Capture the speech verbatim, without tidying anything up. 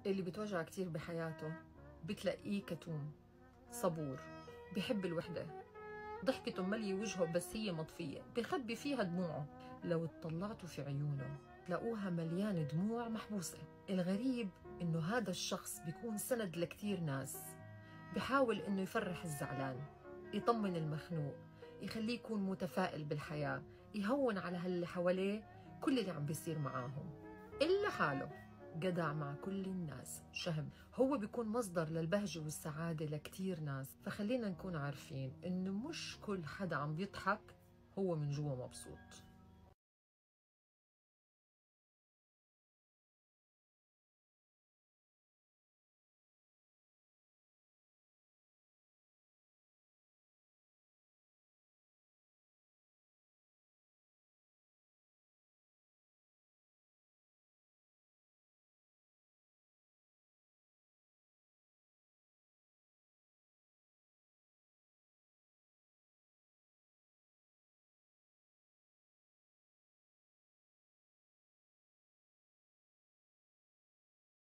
اللي بتوجع كتير بحياته بتلاقيه كتوم، صبور، بحب الوحدة، ضحكته ملي وجهه بس هي مطفية، بخبي فيها دموعه. لو اطلعتوا في عيونه تلاقوها مليان دموع محبوسة. الغريب إنه هذا الشخص بيكون سند لكتير ناس، بحاول إنه يفرح الزعلان، يطمن المخنوق، يخليه يكون متفائل بالحياة، يهون على هاللي حواليه كل اللي عم بيصير معاهم إلا حاله. جدع مع كل الناس، شهم، هو بيكون مصدر للبهجة والسعادة لكتير ناس. فخلينا نكون عارفين إنه مش كل حدا عم بيضحك هو من جوا مبسوط.